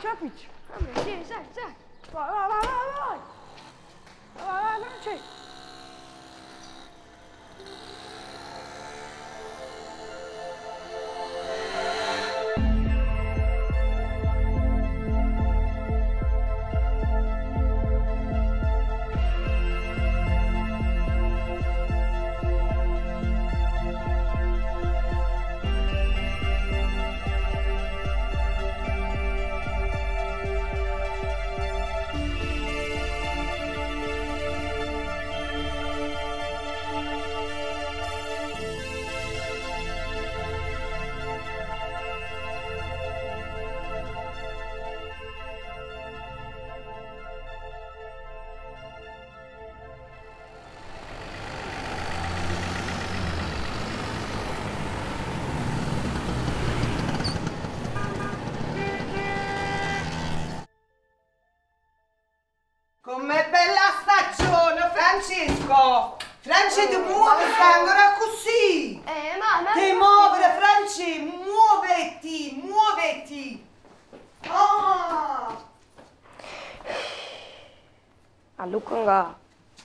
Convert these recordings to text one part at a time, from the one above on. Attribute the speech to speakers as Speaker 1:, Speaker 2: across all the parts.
Speaker 1: ci appicci. Vabbè, sì, sai. Vai. Vai, Francesco.
Speaker 2: Com'è bella stagione, Francesco! Francesco, muovi, stai ancora così!
Speaker 1: Mamma!
Speaker 2: Devi muovere, Francesco, muoviti! Oh!
Speaker 1: A Luca.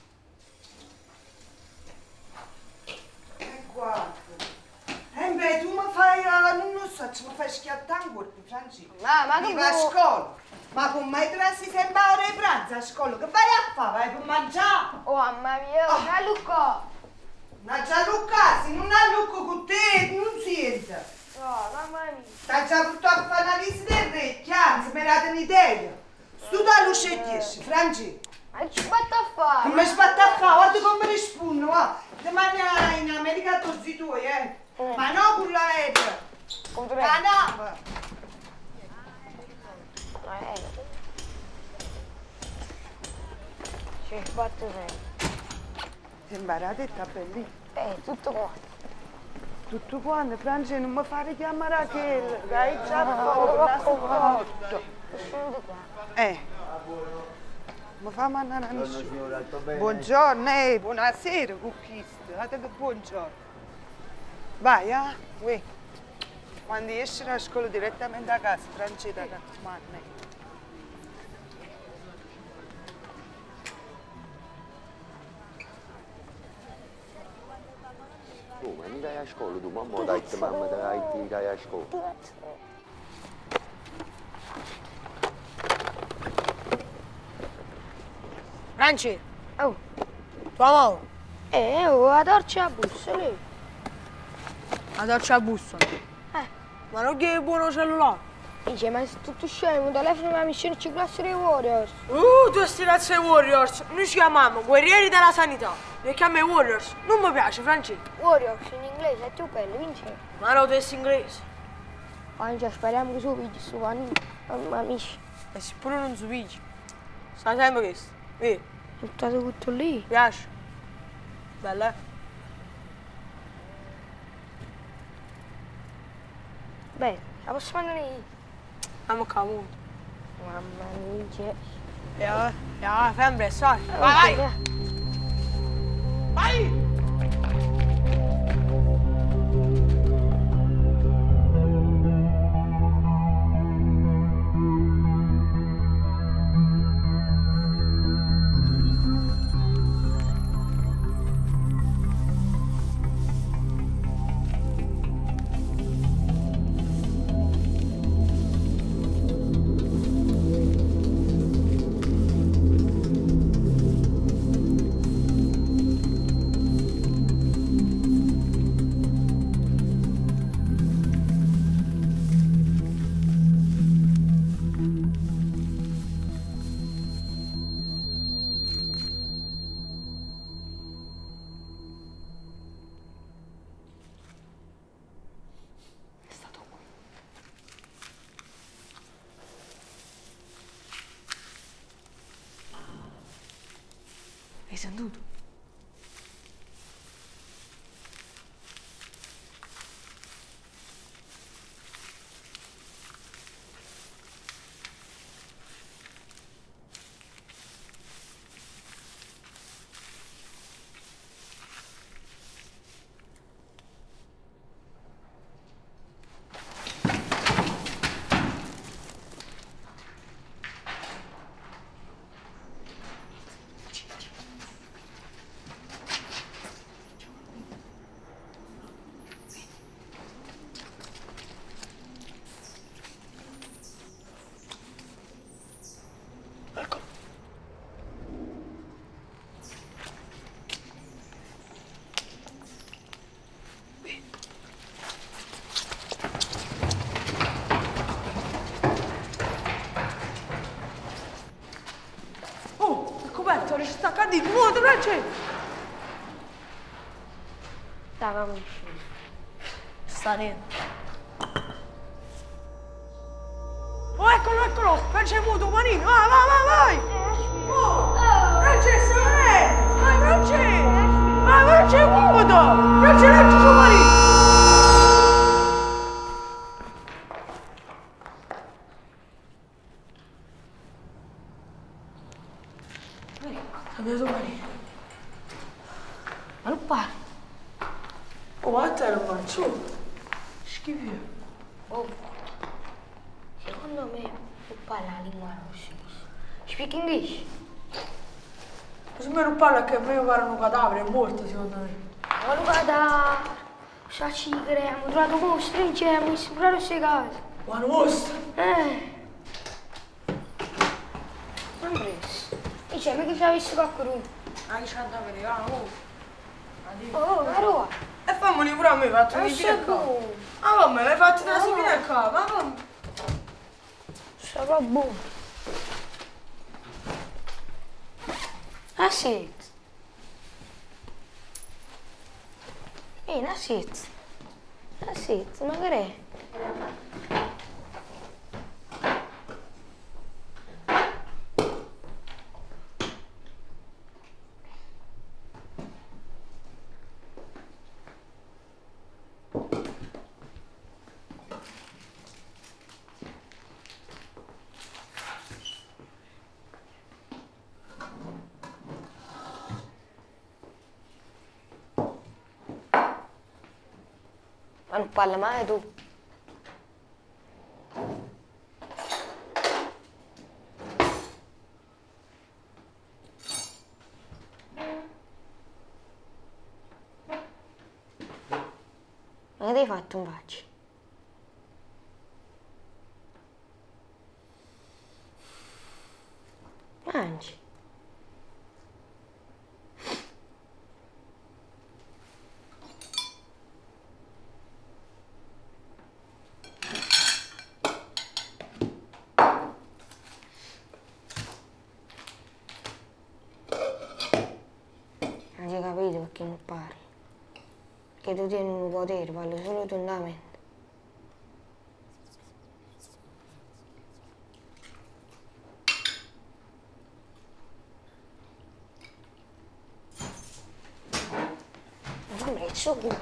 Speaker 2: Guarda. Beh, tu mi fai, non lo so, mi fai schiattare un corpo, Francesco.
Speaker 1: Ma
Speaker 2: che vai a scuola? Ma come mai trassi sempre a ora di pranzo a scuola? Che vai a fare? Vai per mangiare?
Speaker 1: Oh, mamma mia, a Luca!
Speaker 2: Ma già Luca, se non ha Luca con te, non sente.
Speaker 1: Oh, mamma mia!
Speaker 2: Sta già purtroppo a fare una visita del orecchio, anzi, mi date un'idea. Tu da luce e 10, Francesco.
Speaker 1: Ma ci sbatto a fare!
Speaker 2: Come sbatto a fare? Guarda come rispondo, va. Domani in America tutti tuoi, Ma no con l'aereo. La nave.
Speaker 1: Ci sbatto sempre.
Speaker 2: Sembra detta bellissima.
Speaker 1: Tutto quanto.
Speaker 2: Tutto quanto, Francesco, non mi fare chiamare a che hai già fatto. Mi fa mandare a nessuno. Buongiorno, buonasera, cucchista. Guarda che buongiorno. Vai, uè. Quando esci da scuola direttamente a casa, Francesco, raccomando.
Speaker 3: Oh, ma mi dai a scuola tu, mamma dai, mamma dai a scuola.
Speaker 1: Francesco! Oh! Tua mamma! La torcia a bussa lì!
Speaker 4: La torcia a bussa? Ma non che è buono cellulare?
Speaker 1: Dice, ma sei tutto scemo, telefono la missione ci classe dei Warriors!
Speaker 4: Tu sti razze Warriors! Noi ci chiamiamo guerrieri della sanità! E chiami Warriors! Non mi piace, Francesco!
Speaker 1: Warriors in inglese è più bello, Vincenzo!
Speaker 4: Ma non testi inglese!
Speaker 1: Anche speriamo che su vedi su mamma mia!
Speaker 4: E se pure non si pigli! Sai sempre questo? Vedi?
Speaker 1: Buttato tutto lì!
Speaker 4: Piace? Bella,
Speaker 1: Beh, la posso mandare io?
Speaker 4: Andiamo qua, muoio!
Speaker 1: Mamma mia!
Speaker 4: Ja, fai un presto, vai! Vai! Hai sentito? Roberto, riesci a staccare di nuovo, Francesco!
Speaker 1: Dai, come uscire.
Speaker 4: Sta dentro. Oh, eccolo, eccolo! Francesco, muto, manino! Vai, vai, vai, vai! Oh! Francesco, vai! Vai, Francesco! Vai, Francesco, muto! Francesco, non ci sono manino! Abbiamo domani.
Speaker 1: Ma non parli.
Speaker 4: Oh, ma te lo faccio. Schifo.
Speaker 1: Oh, secondo me non parla la lingua russa. Speak English?
Speaker 4: Se me non parla che a me parlano un cadavere, è morto secondo me.
Speaker 1: Ma non vada. Cosa ci creiamo? Ho trovato mostri insieme, mi sembra queste case.
Speaker 4: Ma un mostro!
Speaker 1: Non preso. Dice, ma che ci avessi qualcuno?
Speaker 4: Anche c'è da vedere, oh!
Speaker 1: Oh, ma roba!
Speaker 4: E fammeli pure a me, fatto
Speaker 1: Non
Speaker 4: di
Speaker 1: so
Speaker 4: fine qua.
Speaker 1: come.
Speaker 4: Ma come, l'hai fatto da si fine qua? Ma come?
Speaker 1: Sarà buono. Nascit. Nascit. Nascit, ma che è? Ma non parla mai tu? Ma che ti hai fatto un bacio? Mangi. Non hai capito perché non parli? Perché tu tieni un potere, parli solo tu nella mente. Ma fammi il suo culo.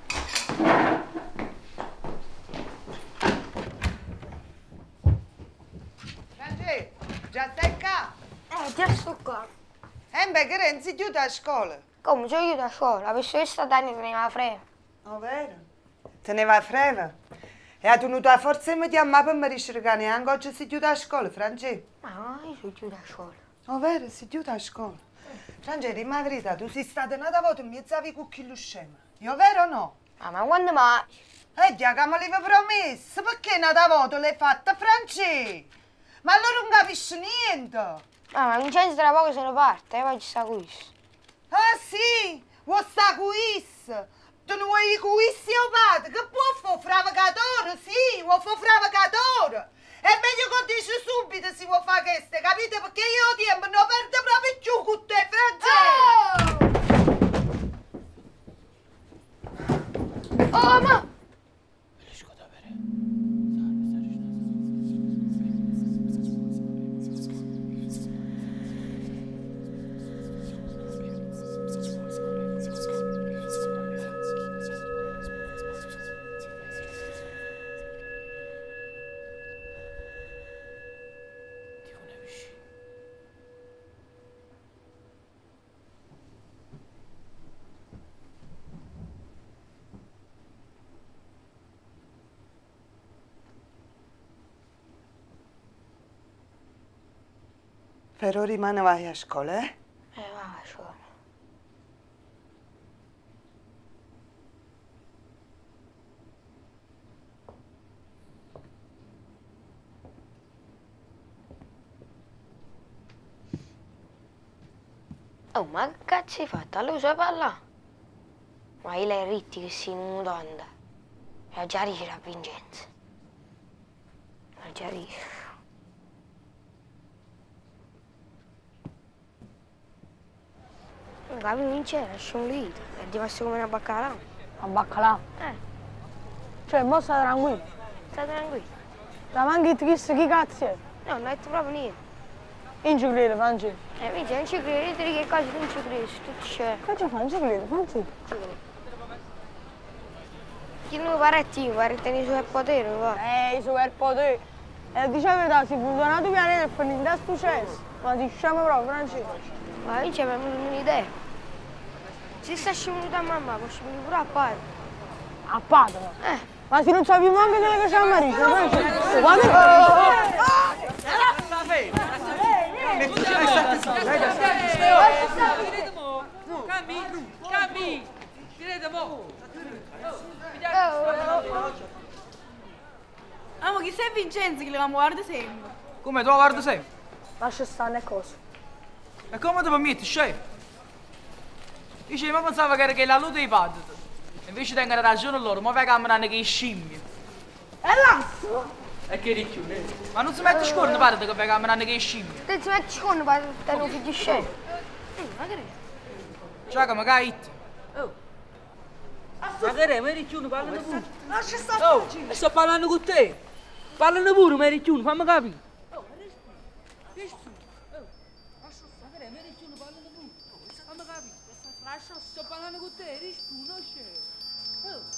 Speaker 2: Francesco, già stai qua?
Speaker 1: Già sto qua.
Speaker 2: Beh, che non si chiude a scuola.
Speaker 1: Come, c'ho io da scuola? La professoressa Dani teneva freno.
Speaker 2: Oh, vero? Teneva freva. E ha tenuto a forza e mi chiamava per mi dice che neanche oggi si chiude a scuola, Francesco.
Speaker 1: Ma io sono chiusa a scuola.
Speaker 2: Oh, vero? Si chiude a scuola. Francesco, dimmi la verità, tu sei stata una volta in mezzo ai cucchi scema. Io vero o no?
Speaker 1: Ma quando mai?
Speaker 2: Già che me l'avevi promesso, perché una volta l'hai fatta, Francesco? Ma allora non capisci niente.
Speaker 1: Ma Vincenzo tra poco se ne parte, poi ci sta questo.
Speaker 2: Ah sì, vuoi sta quiz? Tu non vuoi i quiz io padre? Che può fare fravatore? Sì, vuoi fare fravatore? È meglio che dici subito se vuoi fare questo, capite? Perché io ho tempo non perdo proprio più con te, Francesco!
Speaker 1: Oh, ma...
Speaker 2: Però rimane vai a scuola, eh?
Speaker 1: Va a scuola. Oh, ma che cazzo hai fatto? Allora sai parlare? Ma io l'hai ritti che sei in mutanda. E già dice la Vincenzo. Ma già dice. Capi vincere, lasciamo lì. E ti faccio come una baccalà.
Speaker 4: A baccalà? Cioè, mo sta tranquillo.
Speaker 1: Stai tranquillo.
Speaker 4: La manchi chissà chi cazzo è?
Speaker 1: No, non hai detto proprio niente.
Speaker 4: Non ci credo, Francesco.
Speaker 1: Vince, non ci credi, io ti dico che cose non ci credi, su tutti c'è.
Speaker 4: Che fai? Non ci credo, Francesco.
Speaker 1: Ci credi. Chi non pare tenere i superpoteri, va.
Speaker 4: I superpoteri. E dice la verità, si punta un altro pianeta e fa niente è successo. Ma si sciama proprio, Francesco.
Speaker 1: Ma Vince, mi è venuta un'idea. Se sta scemuta a mamma, posso venire pure a padre.
Speaker 4: A padre? Ma se non sappiamo anche delle cose a marito, Francesco. Guarda.
Speaker 5: Cammi! Tirate mo!
Speaker 6: Ma chi sei Vincenzo che le guarda sempre?
Speaker 5: Come tu la guardi sempre?
Speaker 4: Lascia stare le cose.
Speaker 5: E come ti permetti, chef? Dice, ma pensavo che era che la luce dei padri. Invece tengono ragione loro, ma vai camminando che scimmie.
Speaker 4: E lasso?
Speaker 5: E che ricchiù, ma non si mette scorno, padre, che vai camminando che scimmie.
Speaker 1: Te si mette scorno per tenere un figlio scemo. Ma che
Speaker 5: Ciao, come caite?
Speaker 7: Ma che ma ricchiuno, parlano pure.
Speaker 4: Lascia stare.
Speaker 7: Sto parlando con te. Parlano pure, ma ricchiuno, fammi capire. Sto parlando con te, rispondi, non c'è.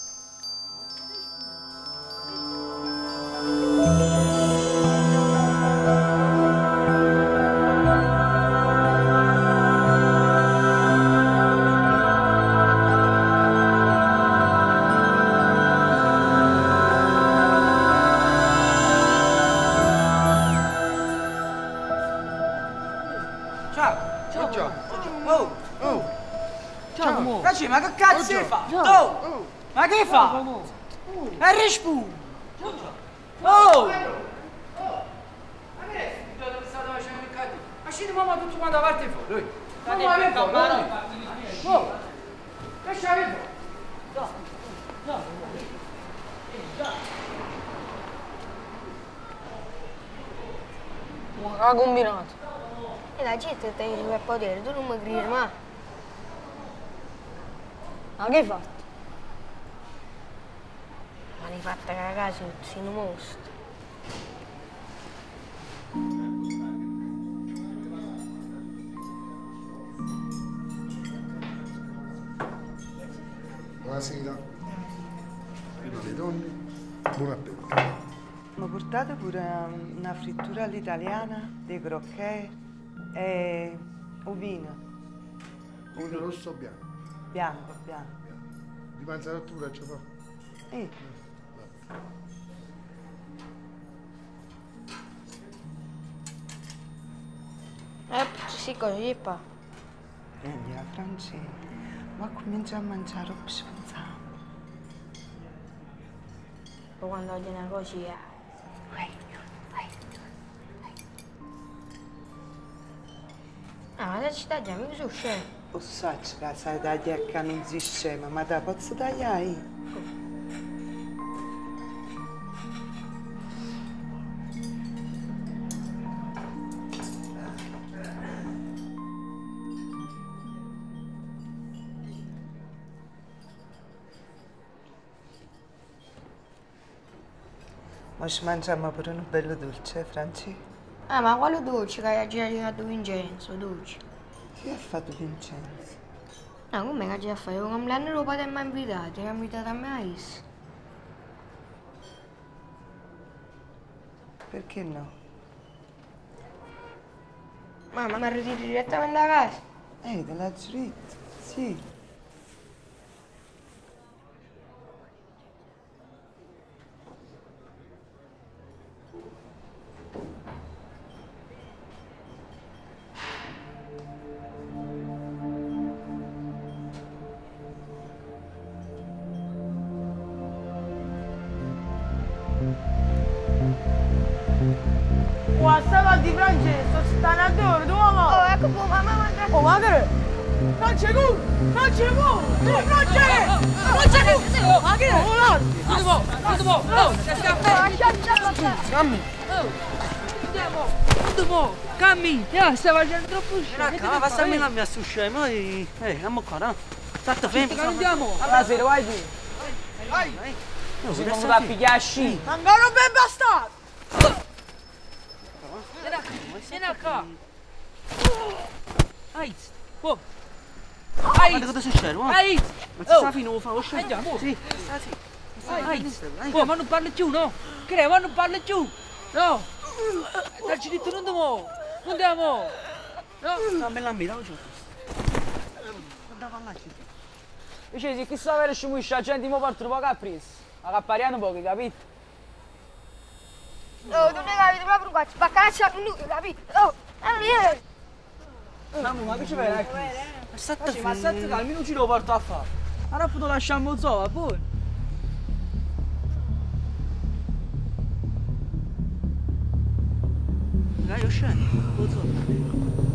Speaker 5: Ragazzi, ma che cazzo fa? Oh! Ma che fa? E rispondi! Oh! Ma che è? Dove state facendo il cazzo? Ma scende mamma tutto quanto a parte fuori! Mamma che fa? Oh! Che c'avevo?
Speaker 4: Ma che ha combinato?
Speaker 1: E la gente tiene i superpoteri, tu non mi credi mai.
Speaker 4: Ma che hai fatto?
Speaker 1: Ma li fatta cagare tutti, in un mostro.
Speaker 8: Buonasera. Prima le donne, buon appetito.
Speaker 2: Mi portate pure una frittura all'italiana, dei crocchè e ovino.
Speaker 8: Vino rosso o bianco?
Speaker 2: Bianco, bianco.
Speaker 8: Di mangiatura ci fa?
Speaker 1: Sì, così fa.
Speaker 2: Prendi la Francesca, ma comincia a mangiare più pensavo.
Speaker 1: Poi quando viene così, ma la città già mi sono scemo.
Speaker 2: O sacci che sai tagliare che non si scema, ma te posso tagliare? Ma ci mangiamo pure un bello dolce, Franci?
Speaker 1: Ma quale dolce che hai girato Vincenzo, dolce?
Speaker 2: Chi ha fatto Vincenzo?
Speaker 1: No, come che già fai? Io compleanno non lo potete mai invitare, ti ho invitato a me a Is.
Speaker 2: Perché no?
Speaker 1: Mamma, mi ritiri direttamente a casa?
Speaker 2: Della dritta, sì.
Speaker 4: Stava di Francesco, stanno a dove, tu mamma?
Speaker 1: Ecco poi, mamma,
Speaker 4: Oh, ma che è? Non c'è tu! Non c'è tu! Non c'è! Non c'è tu! Ma che è? Oh, no!
Speaker 7: Tutto buono! Dammi! Andiamo, cammi, stai facendo troppo scemo.
Speaker 4: Ma passami la mia scemo, andiamo qua, no? State fermi.
Speaker 7: Andiamo.
Speaker 5: Buonasera, vai tu.
Speaker 2: Vai!
Speaker 5: Si è venuto a pigliare sci.
Speaker 4: Ancora ben bastardo!
Speaker 7: Vieni qua. Aiz. Oh.
Speaker 4: Guarda cosa succede, oh?
Speaker 7: Aiz.
Speaker 4: Ma si sa fino lo fa, lo scemo?
Speaker 7: Andiamo.
Speaker 4: Sì.
Speaker 7: Aiz. Oh, ma non parli più, no? Che ma non parli più. No. Dacci detto non andiamo. Non andiamo. No.
Speaker 4: No, me la mira, oggi. Guarda là.
Speaker 5: Dice, se chissà avere scimuisce la gente, mi porto un po' a preso. Ma cappariano un po', capito?
Speaker 1: Oh, non hai capito proprio qua, ci spaccaccia un minuto, capito? Oh, vieni!
Speaker 5: Mamma, ma che ci fai?
Speaker 4: Ma state
Speaker 5: Ma sette calmi, non ci lo porto a fare. Allora poi lo lasciamo solo, poi.
Speaker 4: Dai, io scendo, lo so.